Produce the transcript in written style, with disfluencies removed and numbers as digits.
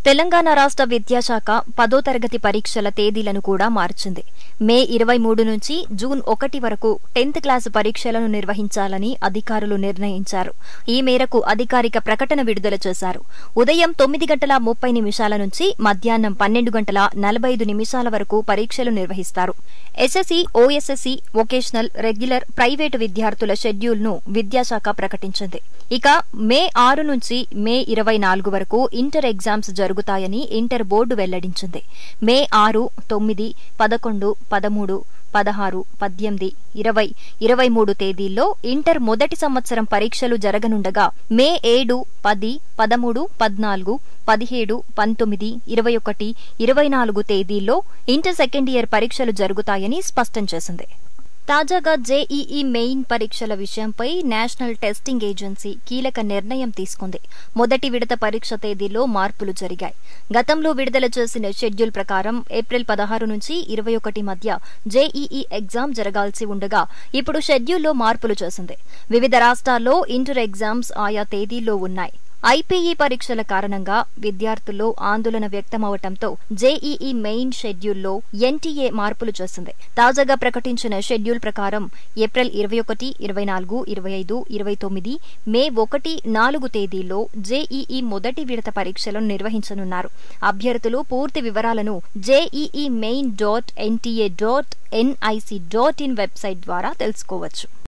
తెలంగాణ రాష్ట్ర విద్యాశాఖ 10వ తరగతి పరీక్షల తేదీలను కూడా మార్చింది. మే 23 నుంచి జూన్ 1 వరకు 10th క్లాసు పరీక్షలను నిర్వహించాలని అధికారులు నిర్ణయించారు. ఈ మేరకు అధికారిక ప్రకటన విడుదల చేశారు. ఉదయం 9:30 నుంచి మధ్యాహ్నం 12:45 వరకు పరీక్షలు నిర్వహిస్తారు. SSC, OSSC, vocational, regular, private విద్యార్థుల షెడ్యూల్ను విద్యాశాఖ ప్రకటించింది. ఇక మే 6 నుంచి మే 24 వరకు ఇంటర్ ఎగ్జామ్స్ జరుగుతాయని ఇంటర్ బోర్డు వెల్లడించింది. మే 6, 9, 11, 13, 16, 18, 20, 23 తేదీల్లో ఇంటర్ మొదటి సంవత్సరం పరీక్షలు జరగనుండగా మే 7, 10, 13, 14, 17, 19, 21, 24 తేదీల్లో ఇంటర్ సెకండ్ ఇయర్ పరీక్షలు జరుగుతాయని స్పష్టం చేసింది. తాజాగా జేఈఈ మెయిన్ పరీక్షల విషయంపై నేషనల్ టెస్టింగ్ ఏజెన్సీ కీలక నిర్ణయం తీసుకుంది. మొదటి విడత పరీక్ష తేదీలో మార్పులు జరిగాయి. గతంలో విడుదల చేసిన షెడ్యూల్ ప్రకారం ఏప్రిల్ 16 నుంచి 21 మధ్య జేఈఈ ఎగ్జామ్ జరగాల్సి ఉండగా ఇప్పుడు షెడ్యూల్లో మార్పులు చేసింది. వివిధ రాష్ట్రాల్లో ఇంటర్ ఎగ్జామ్స్ ఆయా తేదీల్లో ఉన్నాయి. ఐపీఈ పరీక్షల కారణంగా విద్యార్థుల్లో ఆందోళన వ్యక్తమవడంతో జేఈఈ మెయిన్ షెడ్యూల్లో ఎన్టీఏ మార్పులు చేసింది. తాజాగా ప్రకటించిన షెడ్యూల్ ప్రకారం ఏప్రిల్ 21, 24, 25, 29, మే 1, 4 తేదీల్లో జేఈఈ మొదటి విడత పరీక్షలను నిర్వహించనున్నారు. అభ్యర్థులు పూర్తి వివరాలను JEEmain.NTA.NIC.in వెబ్సైట్ ద్వారా తెలుసుకోవచ్చు.